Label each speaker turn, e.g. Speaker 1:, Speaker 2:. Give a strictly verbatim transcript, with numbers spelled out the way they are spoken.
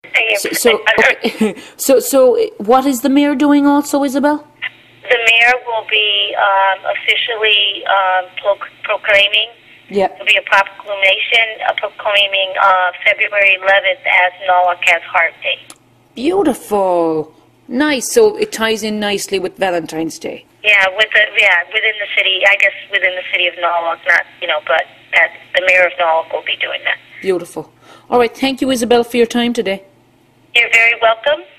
Speaker 1: So, so, okay. so, so, what is the mayor doing also, Isabel?
Speaker 2: The mayor will be um, officially um, pro- proclaiming.
Speaker 1: Yeah.
Speaker 2: There will be a proclamation uh, proclaiming uh, February eleventh as Norwalk has Heart Day.
Speaker 1: Beautiful. Nice. So it ties in nicely with Valentine's Day.
Speaker 2: Yeah, with the yeah within the city. I guess within the city of Norwalk, not you know, but that the mayor of Norwalk will be doing that.
Speaker 1: Beautiful. All right. Thank you, Isabel, for your time today.
Speaker 2: You're very welcome.